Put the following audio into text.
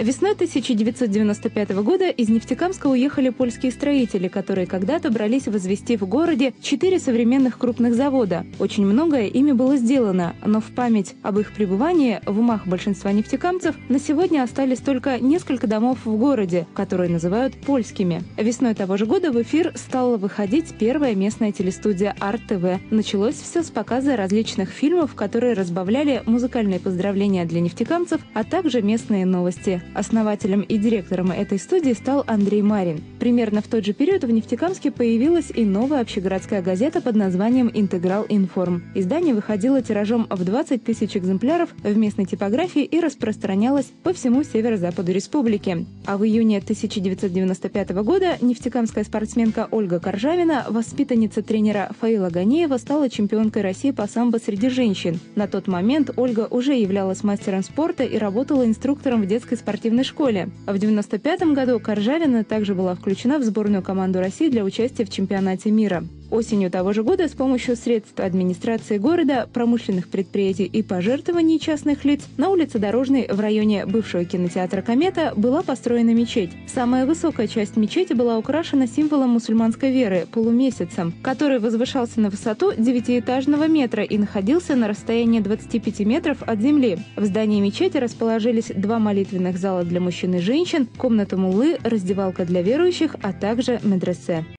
Весной 1995 года из Нефтекамска уехали польские строители, которые когда-то брались возвести в городе 4 современных крупных завода. Очень многое ими было сделано, но в память об их пребывании в умах большинства нефтекамцев на сегодня остались только несколько домов в городе, которые называют польскими. Весной того же года в эфир стала выходить первая местная телестудия Арт-ТВ. Началось все с показа различных фильмов, которые разбавляли музыкальные поздравления для нефтекамцев, а также местные новости. Основателем и директором этой студии стал Андрей Марин. Примерно в тот же период в Нефтекамске появилась и новая общегородская газета под названием «Интеграл Информ». Издание выходило тиражом в 20 тысяч экземпляров в местной типографии и распространялось по всему северо-западу республики. А в июне 1995 года нефтекамская спортсменка Ольга Коржавина, воспитанница тренера Фаила Ганеева, стала чемпионкой России по самбо среди женщин. На тот момент Ольга уже являлась мастером спорта и работала инструктором в детской спортивной школе. А в 1995 году Коржавина также была включена в сборную команду России для участия в чемпионате мира. Осенью того же года с помощью средств администрации города, промышленных предприятий и пожертвований частных лиц на улице Дорожной в районе бывшего кинотеатра «Комета» была построена мечеть. Самая высокая часть мечети была украшена символом мусульманской веры – полумесяцем, который возвышался на высоту 9-этажного метра и находился на расстоянии 25 метров от земли. В здании мечети расположились 2 молитвенных зала для мужчин и женщин, комната муллы, раздевалка для верующих, а также медресе.